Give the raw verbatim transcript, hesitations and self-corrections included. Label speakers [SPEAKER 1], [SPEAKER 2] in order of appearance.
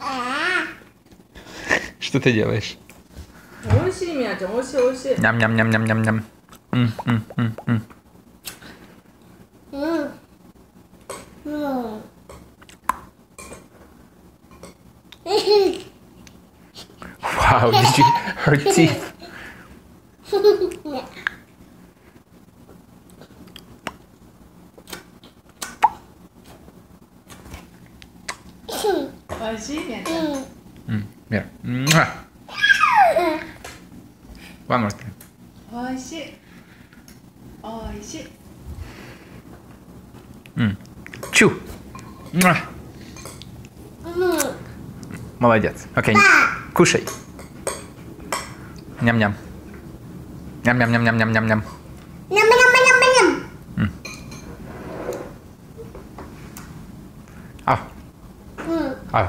[SPEAKER 1] Что ты делаешь?
[SPEAKER 2] 美味しい、みやちゃん、美味しい、美味しい。
[SPEAKER 1] Ням-ням-ням-ням-ням-ням. М, м, м, м.
[SPEAKER 3] Mm. Mm.
[SPEAKER 1] Wow, did you her teeth?
[SPEAKER 3] Mm.
[SPEAKER 1] Mm, mira. Mua. One more time.
[SPEAKER 2] 美味しい。美味しい。
[SPEAKER 1] М. Чу. Муа.
[SPEAKER 3] Mm.
[SPEAKER 1] Молодец. Окей. Кушай. Ням-ням. Ням-ням-ням-ням-ням-ням.
[SPEAKER 3] Yum, yum, yum, yum.
[SPEAKER 1] Ау.
[SPEAKER 3] Mm.
[SPEAKER 1] Ау.